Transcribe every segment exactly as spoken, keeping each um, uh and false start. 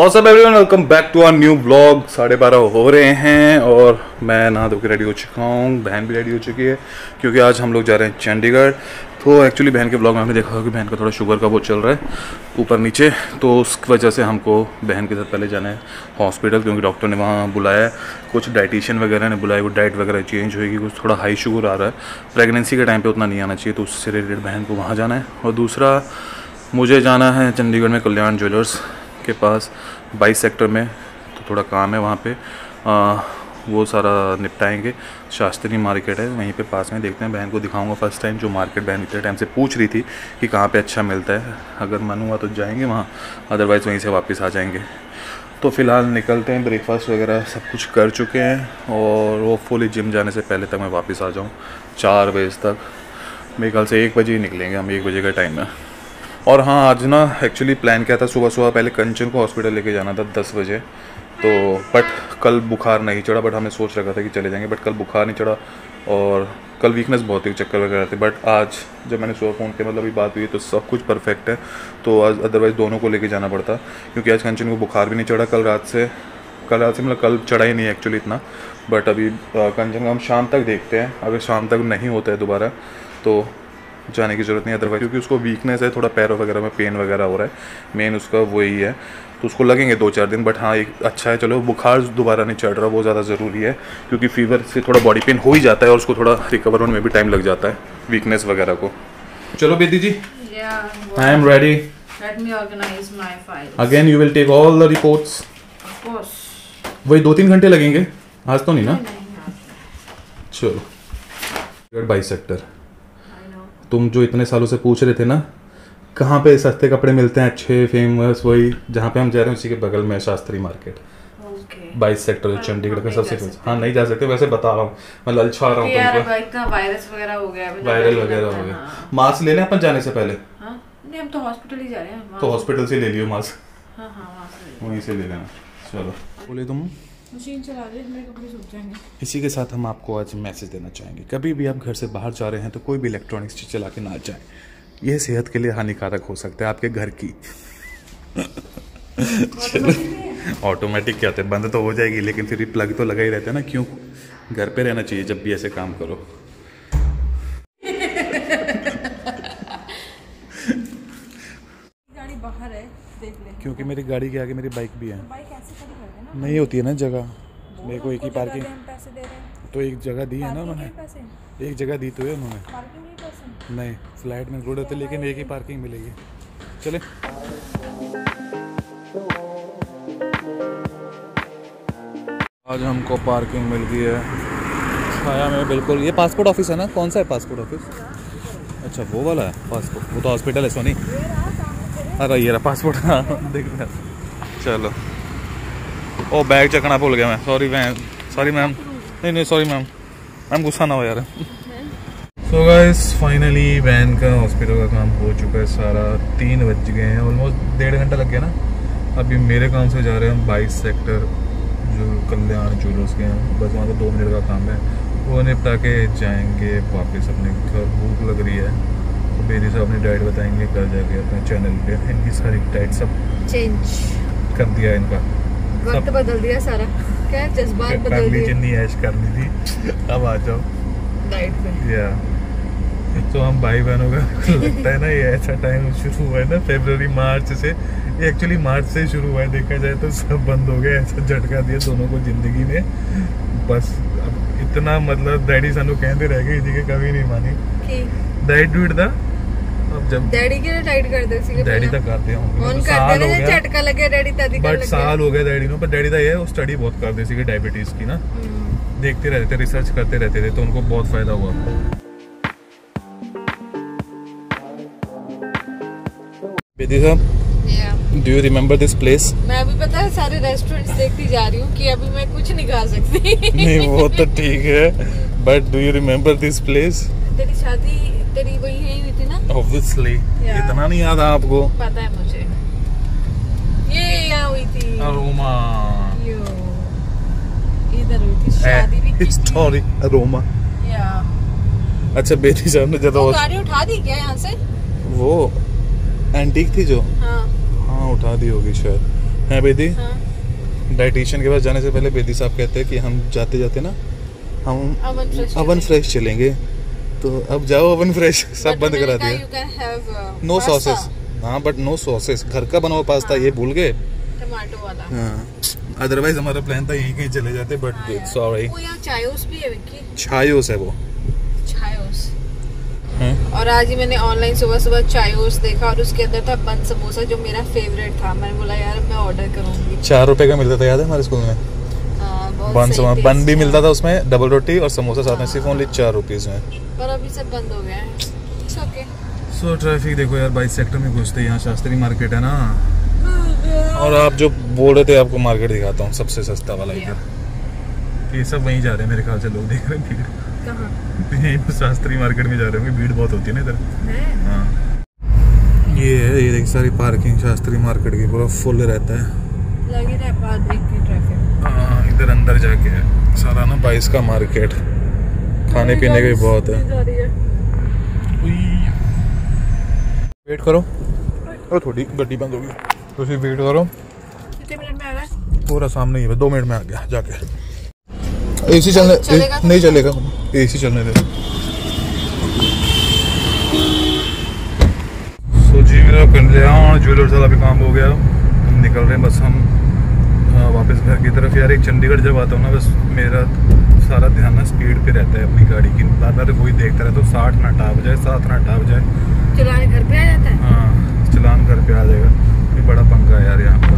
और सब everyone welcome back to our new blog. साढ़े बारह हो रहे हैं और मैं नहा धो के रेडी हो चुका हूँ। बहन भी रेडी हो चुकी है क्योंकि आज हम लोग जा रहे हैं चंडीगढ़। तो एक्चुअली बहन के ब्लॉग में आपने देखा होगा कि बहन का थोड़ा शुगर का वो चल रहा है ऊपर नीचे, तो उस वजह से हमको बहन के साथ पहले जाना है हॉस्पिटल, क्योंकि डॉक्टर ने वहाँ बुलाया है। कुछ डाइटिशियन वगैरह ने बुलाया, वो डाइट वगैरह चेंज होगी। कुछ थोड़ा हाई शुगर आ रहा है, प्रेगनेंसी के टाइम पे उतना नहीं आना चाहिए, तो उससे रिलेटेड बहन को वहाँ जाना है। और दूसरा मुझे जाना है चंडीगढ़ में कल्याण ज्वेलर्स के पास बाईस सेक्टर में, तो थोड़ा काम है वहाँ पे, आ, वो सारा निपटाएंगे। शास्त्री मार्केट है वहीं पे पास में, देखते हैं। बहन को दिखाऊंगा फर्स्ट टाइम जो मार्केट बहन इतने टाइम से पूछ रही थी कि कहाँ पे अच्छा मिलता है। अगर मन हुआ तो जाएंगे वहाँ, अदरवाइज़ वहीं से वापस आ जाएंगे। तो फ़िलहाल निकलते हैं, ब्रेकफास्ट वगैरह सब कुछ कर चुके हैं और वो फुली जिम जाने से पहले तक मैं वापस आ जाऊँ चार बजे तक। मेरे ख्याल से एक बजे ही निकलेंगे हम, एक बजे का टाइम है। और हाँ, आज ना एक्चुअली प्लान क्या था, सुबह सुबह पहले कंचन को हॉस्पिटल लेके जाना था दस बजे, तो बट कल बुखार नहीं चढ़ा। बट हमने सोच रखा था कि चले जाएंगे, बट कल बुखार नहीं चढ़ा और कल वीकनेस बहुत ही, चक्कर वगैरह थे। बट आज जब मैंने सुबह फ़ोन किया, मतलब अभी बात हुई, तो सब कुछ परफेक्ट है। तो आज अदरवाइज़ दोनों को लेके जाना पड़ता, क्योंकि आज कंचन को बुखार भी नहीं चढ़ा कल रात से। कल रात से मतलब कल चढ़ा ही नहीं एक्चुअली इतना। बट अभी कंचन का हम शाम तक देखते हैं, अगर शाम तक नहीं होता है दोबारा तो जाने की ज़रूरत नहीं, अदरवाइज क्योंकि उसको वीकनेस है, थोड़ा पैरों वगैरह में पेन वगैरह हो रहा है, मेन उसका वही है। तो उसको लगेंगे दो चार दिन। बट हाँ, एक अच्छा है, चलो बुखार दोबारा नहीं चढ़ रहा, वो ज़्यादा ज़रूरी है, क्योंकि फीवर से थोड़ा बॉडी पेन हो ही जाता है और उसको थोड़ा रिकवर होने में भी टाइम लग जाता है, वीकनेस वगैरह को। चलो Bedi ji, I am ready. Let me organize my files. Again you will take all the reports. Of course. वही दो तीन घंटे लगेंगे, आज तो नहीं ना? नहीं, चलो बाईस सेक्टर, तुम जो इतने सालों से पूछ रहे थे ना कहाँ पे सस्ते कपड़े मिलते हैं अच्छे फेमस, वही जहाँ पे हम जा रहे हैं उसी के बगल में शास्त्री मार्केट, बाईस सेक्टर चंडीगढ़ का सबसे फेमस। हाँ नहीं जा सकते, वैसे बता रहा हूँ, मैं ललचा रहा हूँ तुमको। इतना वायरस वगैरह हो गया है, वायरल वगैरह हो गया। मास्क ले लें अपन जाने से पहले? हाँ नहीं, हम तो हॉस्पिटल ही जा रहे हैं। तो हॉस्पिटल से ले लियो मास्क। हाँ हाँ, वहाँ से वहीं से ले लेना। चलो बोले तुम मशीन चला रहे, मेरे कपड़े सूख जाएंगे। इसी के साथ हम आपको आज मैसेज देना चाहेंगे, कभी भी आप घर से बाहर जा रहे हैं तो कोई भी इलेक्ट्रॉनिक्स चीज चला के ना जाएं, यह सेहत के लिए हानिकारक हो सकता है आपके घर की। ऑटोमेटिक क्या होता है, बंद तो हो जाएगी लेकिन फिर भी प्लग तो लगा ही रहता है ना, क्यों? घर पे रहना चाहिए जब भी ऐसे काम करो। गाड़ी बाहर है, देख ले। क्योंकि मेरी गाड़ी के आगे मेरी बाइक भी है। बाइक ऐसे खड़ी कर देना, नहीं होती है ना जगह, मेरे को एक ही पार्किंग, पैसे दे रहे हैं तो एक जगह दी है ना उन्होंने, एक जगह दी तो है उन्होंने। पार्किंग नहीं पैसे नहीं, फ्लैट में रोड होते लेकिन एक ही पार्किंग मिलेगी। चले आज हमको पार्किंग मिल गई है छाया में बिल्कुल। ये पासपोर्ट ऑफिस है ना? कौन सा है पासपोर्ट ऑफिस? अच्छा वो वाला है पासपोर्ट, वो तो हॉस्पिटल है सोनी। अरे ये रहा पासपोर्ट, हाँ देख रहे। चलो, ओ बैग चकना भूल गया मैं, सॉरी मैम, सॉरी मैम, नहीं नहीं सॉरी मैम, मैम गुस्सा ना हो यार। सो गाइस फाइनली वैन का हॉस्पिटल का काम हो चुका है सारा, तीन बज गए हैं, ऑलमोस्ट डेढ़ घंटा लग गया ना। अभी मेरे काम से जा रहे हैं हम बाईस सेक्टर जो कल्याण ज्वेलर्स के हैं, बस वहाँ का दो मिनट का काम है, वो निपटा के जाएंगे वापस अपने घर। भूख लग रही है तो बेदी साहब अपनी डाइट बताएंगे, कर जाके अपने चैनल पे इनकी सारी डाइट सब चेंज कर दिया, इनका वक्त बदल दिया सारा, क्या जज्बात बदल दिए। जितनी ऐश करनी थी अब आ जाओ डाइट पे। या तो हम भाई बहनों का लगता है ना ये ऐसा टाइम शुरू हुआ है ना फरवरी मार्च से, एक्चुअली मार्च से शुरू हुआ है, देखा जाए तो सब बंद हो गया, ऐसा झटका दिया दोनों को जिंदगी में। बस अब इतना मतलब डैडी सानू कहते रह गए, इसी के कभी नहीं मानी डाइट डूट दा। अब जब डैडी के लिए टाइट कर दे सी डैडी तक करते होंगे, फोन कर दे ना, झटका लगे डैडी तदी कर लगे। बट साल हो गया डैडी नो, पर डैडी दा ये वो स्टडी बहुत करते सी डायबिटीज की ना, देखते रहते थे, रिसर्च करते रहते थे, तो उनको बहुत फायदा हुआ। बेदी साहब, do you remember this place? मैं अभी पता है सारे रेस्टोरेंट्स देखती जा रही हूँ कि अभी मैं कुछ नहीं खा सकती। नहीं वो तो ठीक है, but do you remember this place? तेरी शादी तेरी वही है हुई थी ना? Obviously, इतना नहीं याद आपको? पता है मुझे, ये यहाँ हुई थी अरोमा, इधर हुई थी शादी भी। Historic aroma. अच्छा बेटी साहब ने जब गाड़ी उठा दी क्या यहाँ से? वो एंटीक थी जो, हाँ हाँ उठा दी होगी शायद। है बेदी। हाँ। डाइटिशियन के पास जाने से पहले बेदी साहब कहते हैं कि हम जाते जाते ना हम अवन फ्रेश अवन फ्रेश चलेंगे, तो अब जाओ अवन फ्रेश सब बंद करा दिया। नो सॉसेस, हाँ बट नो सॉसेस, घर का बना हुआ पास्ता ये भूल गए, टमाटो वाला। हाँ अदरवाइज हमारा प्लान था यहीं कहीं चले जाते, बट सॉरी। वो यहाँ चायोस भी है विक्की। चायोस है वो, चायोस। और आज ही मैंने ऑनलाइन सुबह सुबह चायोस देखा और उसके अंदर था बन समोसा जो मेरा फेवरेट था। मैंने बोला यार मैं ऑर्डर करूंगी। चार रुपए का मिलता था, याद है हमारे स्कूल में? बन समोसा, बन भी मिलता था उसमें, डबल रोटी और समोसा साथ में, सिर्फ ओनली चार रुपीज में। पर अभी सब बंद हो गया है। It's okay. सो ट्रैफिक देखो यार, बाईस सेक्टर में घुसते यहाँ शास्त्री मार्केट है ना, और आप जो बोल रहे थे आपको मार्केट दिखाता हूँ सबसे सस्ता वाला इधर। ये सब वहीं जा रहे हैं मेरे ख्याल से, लोग देख रहे हैं भीड़ कहाँ? यहीं शास्त्री मार्केट में जा रहे होंगे, भीड़ बहुत होती है ना इधर। हाँ ये है, ये देख सारी पार्किंग शास्त्री मार्केट की पूरा फुल रहता है। लगी रहा है बाद की ट्रैफिक। हाँ इधर अंदर जाके है सारा ना बाईस का मार्केट, खाने पीने के बहुत है। वेट करो, और थोड़ी गड्डी बंद होगी तो उसे वेट करो। कितने मिनट में आ रहा है? पूरा सामने ही है, दो मिनट में आ गया जाके। एसी चलने चलेगा ए, नहीं चलेगा, एसी चलने दे। सो जी मेरा कल्याण ज्वेलर्स वाला भी काम हो गया, हम निकल रहे हैं बस हम आ, वापस घर की तरफ। यार एक चंडीगढ़ जब आता हूँ ना, बस मेरा सारा ध्यान ना स्पीड पे रहता है अपनी गाड़ी की, बार बार वही देखता रहता हूँ, साठ ना टाप जाए, सात ना टाप जाए। चलान घर पे आ जाता है? हाँ चलान घर पे आ जाएगा, ये बड़ा पंगा है यार यहाँ पर।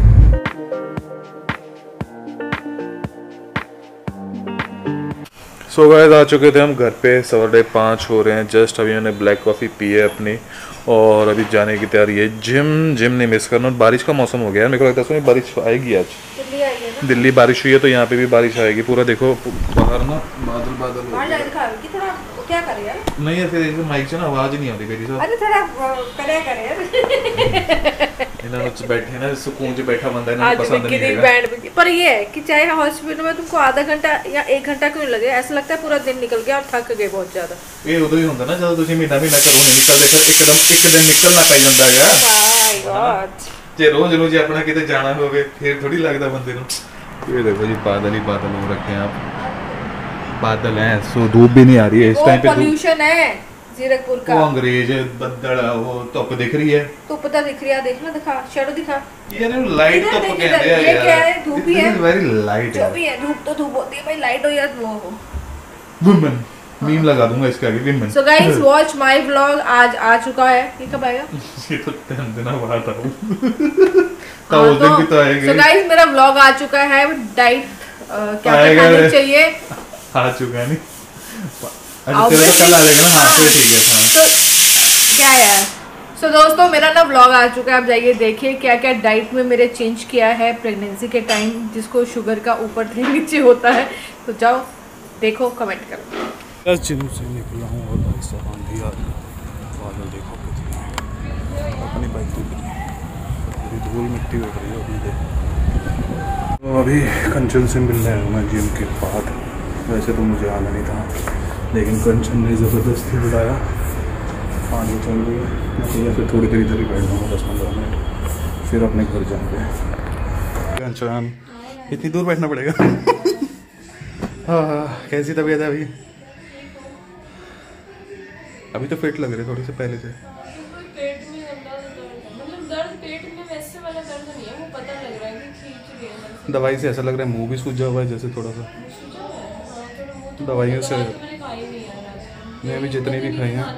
सो गाइस आ चुके थे हम घर पे, सवेरे पाँच हो रहे हैं जस्ट। अभी मैंने ब्लैक कॉफ़ी पी है अपनी, और अभी जाने की तैयारी है जिम। जिम नहीं मिस करना, बारिश का मौसम हो गया है, मेरे को लगता है उसमें बारिश आएगी आज। दिल्ली आई है ना? दिल्ली बारिश हुई है तो यहाँ पे भी बारिश आएगी। पूरा देखो बाहर ना बादल बादल हो गया। थोड़ा क्या करे यार? नहीं यार फिर माइक से ना आवाज नहीं आती मेरी साहब। अरे थोड़ा करे करे यार। इन्होंने बैठे ना सुकून से बैठा बंदा इन्हें पसंद नहीं आएगा। बैंड पर ये है कि चाहे हॉस्पिटल में तुमको आधा घंटा या एक घंटा क्यों लगे, ऐसा लगता है पूरा दिन निकल गया और थक गए बहुत ज्यादा। ये उदो ही होता ना जब तुम महीना महीना करो नहीं निकल देखो एकदम एक दिन निकलना पै जाता है। माय गॉड, जे रोज रोज अपना किते जाना होवे फिर थोड़ी लगता बंदे को। ये देखो जी बादल ही बादल हो रखे हैं, आप बादल हैं, सो धूप भी नहीं आ रही है इस टाइम पे। पोल्यूशन है जीरकपुर का, वो अंग्रेज बदल वो धुप दिख रही है, धुप तो दिख रही है, देखना दिखा शैडो दिखा। ये ना लाइट धुप कहते हैं यार, ये क्या है? धूप ही है, वेरी लाइट जो भी है धूप तो धूप होती है भाई, लाइट हो या वो हो। वुमेन मीम लगा दूंगा इसके आगे, women. So guys watch my vlog, आज आ चुका है। ये कब आएगा? ये तो टाइम देना बाहर था तो उस दिन भी तो आएगा। सो गाइस मेरा व्लॉग आ चुका है, डाइट क्या क्या खाना चाहिए आ चुका नहीं, अच्छा तेरा तो कल आ जाएगा ना। हाँ तो ठीक है। हाँ तो क्या यार, सो so, दोस्तों मेरा ना व्लॉग आ चुका है, आप जाइए देखिए क्या क्या डाइट में मेरे चेंज किया है प्रेगनेंसी के टाइम, जिसको शुगर का ऊपर से नीचे होता है, तो जाओ देखो कमेंट करो। बस जिम से निकला हूँ और भाई साहब आंधी आ रही, बादल देखो कितनी, अपनी बाइक तो कितनी धूल मिट्टी उड़ रही है अभी देखो। तो अभी कंचन से मिल रहा हूँ मैं जिम के बाद, वैसे तो मुझे आना नहीं था लेकिन कंचन ने ज़बरदस्ती बुलाया, पानी चल रही है या फिर थोड़ी देर इधर ही बैठ जाऊँगा दस पंद्रह मिनट, फिर अपने घर जाएंगे। कंचन इतनी दूर बैठना पड़ेगा। हाँ हाँ कैसी तबीयत है अभी? अभी तो फिट लग रही है थोड़ी से पहले से। पेट में मतलब दर्द, पेट में वैसे वाला दर्द नहीं है, वो पता लग रहा है कि खींच रही है। दवाई से ऐसा लग रहा है मुंह भी सूजा हुआ है जैसे थोड़ा सा, दवाइयों से। मैं भी जितनी भी खाई हैं।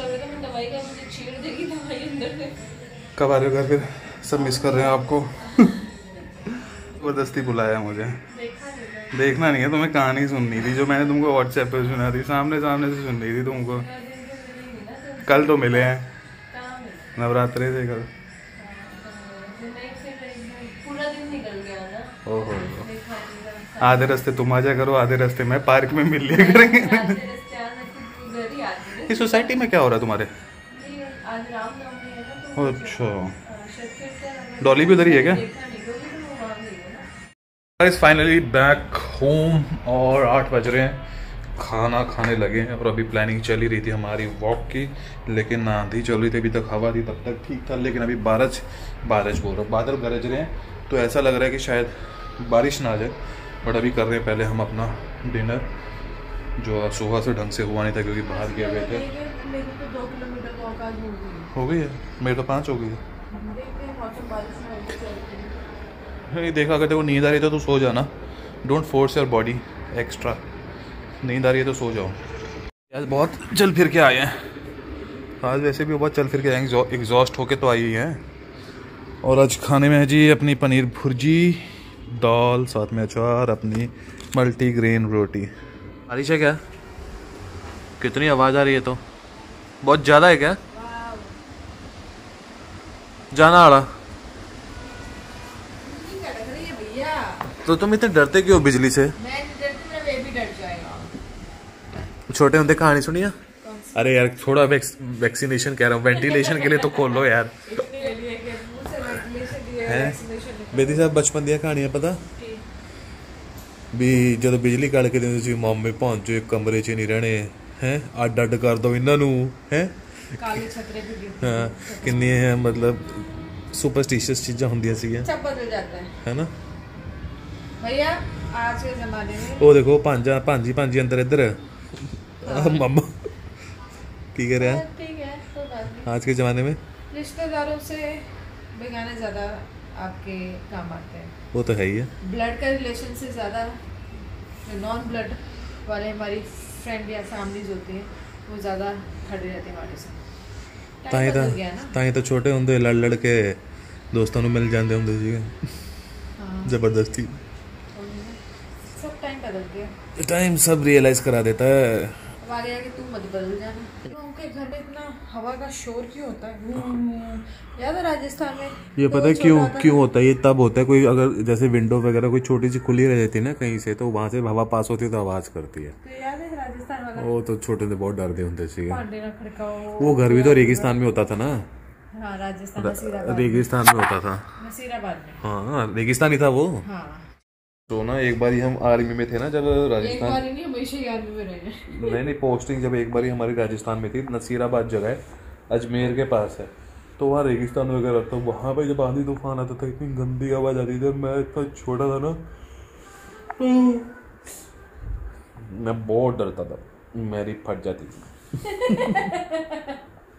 कब आ रहे हो घर? फिर सब मिस कर रहे हैं आपको। जबरदस्ती बुलाया मुझे, देखना नहीं है तुम्हें, कहानी सुननी थी जो मैंने तुमको व्हाट्सएप पे सुना थी, सामने सामने से सुननी थी तुमको। कल तो मिले हैं, नवरात्रे से कल। पूरा दिन निकल गया ना। ओहो, आधे रास्ते तुम आ जा करो, आधे रास्ते मैं पार्क में मिल लिया करेंगे। इस सोसाइटी में क्या हो रहा है तुम्हारे? अच्छा डॉली भी उधर ही है क्या? गाइस फाइनली बैक होम और आठ बज रहे हैं, खाना खाने लगे हैं और अभी प्लानिंग चल ही रही थी हमारी वॉक की, लेकिन आंधी चल रही थी, अभी तक हवा थी तब तक ठीक था, लेकिन अभी बारिश बारिश बोल रहा हूँ बादल गरज रहे हैं तो ऐसा लग रहा है कि शायद बारिश ना आ जाए, बट अभी कर रहे हैं पहले हम अपना डिनर, जो आज सुबह से ढंग से हुआ नहीं था क्योंकि बाहर गए हुए थे। मेरे तो दो किलोमीटर वॉक आज हो गई हो गई है, मेरे तो पाँच हो गई है। नहीं देखा, अगर तेरे को नींद आ रही है तो सो जाना, don't force your body extra. नींद आ रही है तो सो जाओ। आज बहुत चल फिर के आए हैं, आज वैसे भी बहुत चल फिर के आए, एग्जॉस्ट होके तो आई ही हैं। और आज खाने में है जी अपनी पनीर भुर्जी, दाल, साथ में अचार, अपनी मल्टी ग्रेन रोटी। बारिश है क्या? कितनी आवाज़ आ रही है, तो बहुत ज़्यादा है क्या? जाना आड़ा तो तुम इतने डरते क्यों बिजली से? मैं नहीं डरती, मेरा बेबी डर जाएगा। छोटे होते कहानी सुनी है? अरे यार थोड़ा वैक्सीनेशन कह रहा हूँ, वेंटिलेशन के लिए तो खोलो यार। बेदी साहब बचपन दिया कहानियां पता भी, जो बिजली कड़ के देंगे मामे भांजो एक कमरे च नहीं रहने हैं, अड अड कर दो इन्हों है। हाँ किन्नी मतलब सुपरस्टिशियस चीज़ां होंदियां सी, सब बदल जाता है है ना भैया आज के जमाने में। वो देखो भांजा भांजी भांजी अंदर इधर मम्मा की कर रहा है। ठीक है तो बात नहीं। आज के ज़माने में रिश्तेदारों से बेगाने ज़्यादा आपके काम आते हैं, वो तो है ही है। ब्लड का रिलेशन से ज़्यादा जो नॉन ब्लड वाले हमारी फ्रेंड या फैमिलीज होती हैं वो ज़्यादा खड़े रहते हैं हमारे से। ताई तो ताई तो छोटे होंगे लड़ लड़ के दोस्तों को मिल जाते होंगे जी। हाँ। जबरदस्ती सब टाइम बदल गया, टाइम सब रियलाइज करा देता है। अब आगे आगे तू मत बदल जाना। उनके घर में इतना हवा का शोर क्यों होता है? याद है राजस्थान में ये पता है क्यों क्यों होता है? ये तब होता है कोई अगर जैसे विंडो वगैरह कोई छोटी सी खुली रह जाती है ना कहीं से, तो वहां से हवा पास होती है तो आवाज करती है। तो याद है राजस्थान वाला? वो तो छोटे से बहुत डरते होते थे। पांडे ना खड़काओ। वो घर भी तो रेगिस्तान में होता था ना। हाँ राजस्थान रेगिस्तान में होता था, नसीराबाद में। हाँ रेगिस्तान ही था वो। हाँ तो ना एक बार हम आर्मी में थे ना जब राजस्थान, एक बार ही नहीं हमेशा ही आर्मी में रहे। नहीं नहीं पोस्टिंग जब एक बार हमारी राजस्थान में थी, नसीराबाद जगह है अजमेर के पास है, तो वहाँ रेगिस्तान वगैरह तो वहाँ पे जब आंधी तूफान आता था इतनी गंदी आवाज़ आती थी। मैं इतना छोटा था ना, मैं बहुत डरता था, मेरी फट जाती थी।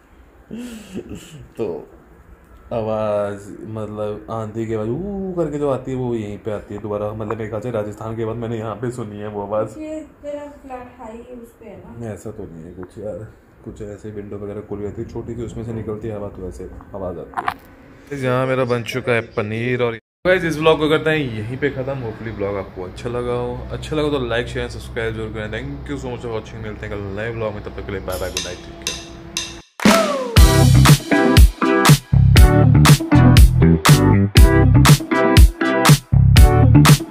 तो आवाज़ मतलब आंधी के बाद ऊ करके जो आती है वो यहीं पे आती है दोबारा। मतलब मेरे ख्याल से राजस्थान के बाद मैंने यहाँ पे सुनी है वो आवाज़। ये तेरा फ्लैट हाई है उस पे है ना? ऐसा तो नहीं है कुछ यार, कुछ ऐसे विंडो वगैरह खुली रहती है छोटी सी, उसमें से निकलती हवा तो ऐसे आवाज़ आती है। यहाँ मेरा बन चुका है पनीर। और गाइस इस ब्लॉग को करते हैं यहीं पे ख़त्म। होपफुली ब्लॉग आपको अच्छा लगा हो, अच्छा लगा तो लाइक शेयर सब्सक्राइब जरूर करें। Thank you so much for watching. मिलते हैं कल नए ब्लॉग में, तब तक के लिए bye bye, good night, take care. We'll be right back.